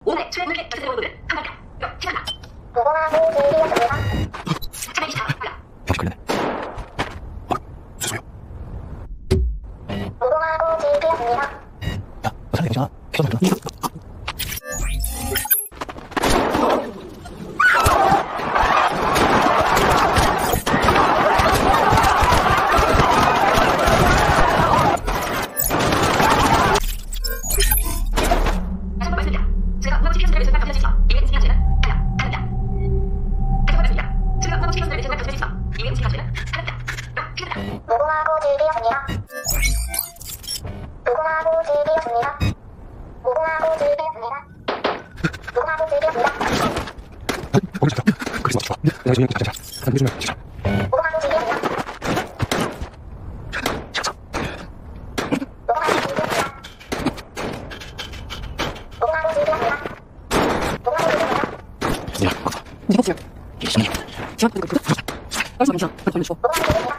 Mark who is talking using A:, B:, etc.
A: 오늘의 최근의 결승으로는 한마디다. 시간아.
B: 무궁화고 길이었습니다.
A: 차라리 시작하라.
C: 병식 걸렸네. 죄송해요.
B: 무궁화고 길이었습니다.
C: 야, 살려 되잖아. 계속 걸렸나?
B: 무궁화고 길이었습니다. 무궁화고 길이었습니다. 무궁화고 길이었습니다. 무궁화고 길이었습니다.
C: 거기 좋다. 그래서 좋아. 내가 지금 자. 안 해주면 진짜.
B: 무궁화고 길이었습니다.
C: 자.
B: 무궁화고 길이었습니다. 무궁화고 길이었습니다. 무궁화고 길이었습니다.
C: 야, 맞다.
D: 네가 지금
C: 이게 신기해.
D: 지금 그 얼마 괜찮아. 빨리 걸려줘.
B: 무궁화고 길이었습니다.